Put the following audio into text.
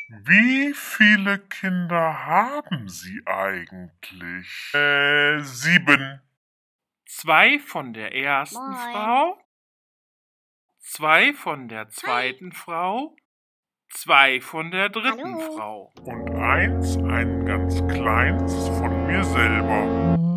Wie viele Kinder haben Sie eigentlich? 7. 2 von der ersten Moin. Frau, 2 von der zweiten Frau, 2 von der dritten Hallo. Frau. Und 1, ein ganz kleines von mir selber.